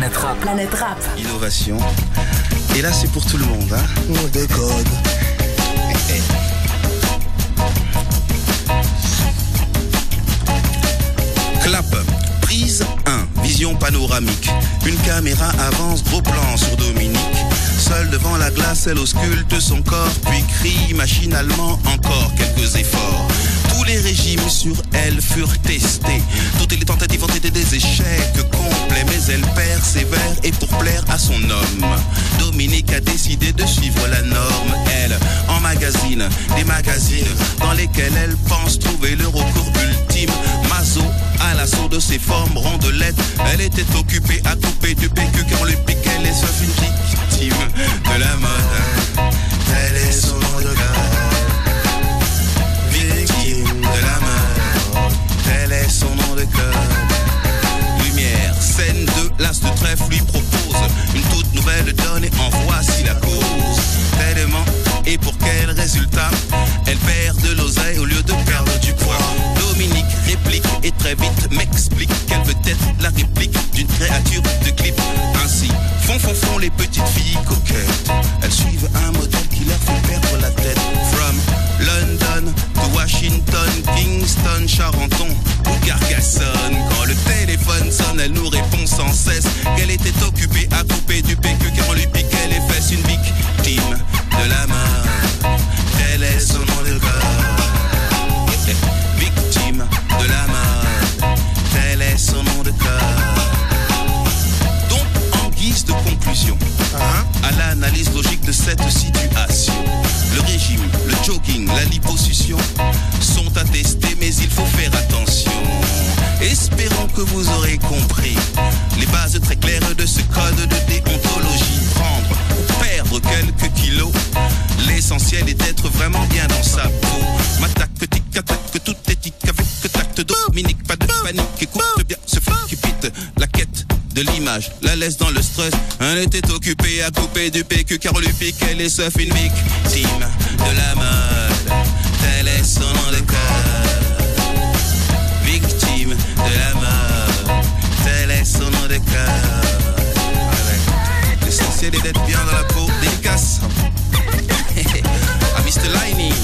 Planète Rap. Planète Rap. Innovation. Et là, c'est pour tout le monde, hein. On décode. Clap. Prise 1. Vision panoramique. Une caméra avance, gros plan sur Dominique. Seule devant la glace, elle ausculte son corps, puis crie machinalement encore quelques efforts. Tous les régimes sur elle furent testés. Toutes les tentatives ont été des échecs complets, mais elle persévère et pour plaire à son homme, Dominique a décidé de suivre la norme. Elle emmagasine des magazines dans lesquels elle pense trouver le recours ultime. Mazo à l'assaut de ses formes rondelettes, elle était occupée à couper du PQ car on lui piquait les œufs. Une victime de la mode, tel est son nom de code. Victime de la mode, tel est son nom de code. Lumière, scène 2, l'as de trèfle lui propose une toute nouvelle donne et en voici la cause. Tellement et pour quel résultat? Elle perd de l'oseille au lieu de perdre du poids. Dominique réplique et très vite m'explique qu'elle veut être la réplique d'une créature de clip. Ainsi font les petites filles coquettes. Elles suivent un modèle qui leur fait perdre la tête. From London to Washington, Kingston, Charenton ou Carcassonne. Quand le téléphone sonne, elle nous répond sans cesse qu'elle était occupée à couper du PQ car on lui piquait les fesses. Une victime de la mode, tel est son nom de code. Victime de la mode, tel est son nom de code. Donc, en guise de conclusion, à l'analyse logique de cette situation, le régime, le jogging, la liposuction sont attestés, mais il faut faire attention. Espérons que vous aurez compris les bases très claires de ce code de déontologie. Prendre ou perdre quelques kilos, l'essentiel est d'être vraiment bien dans sa peau. M'attaque, tic-attaque, tout est tic avec tact. Dominique, pas de panique, écoute bien ce fou qui pite. La quête de l'image, la laisse dans le stress. Elle était occupée à couper du PQ car on lui piquait les seufs. Une victime de la mode, tel est son nom de code. Victime de la mode, tel est son nom de code. L'essentiel est d'être bien dans la peau. Dédicace à Mr. Lightning.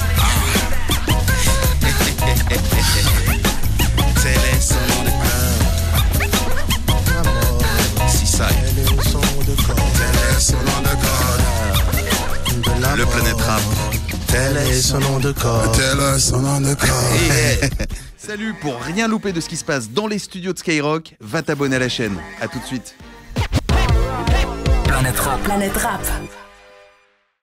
Tel est son nom de code. Si ça tel est son nom de code. Tel est son nom de code. Le Planète Rap. Tel est son nom de code. Tel est son nom de code. Salut, pour rien louper de ce qui se passe dans les studios de Skyrock, va t'abonner à la chaîne. A tout de suite. Planète Rap. Planète Rap.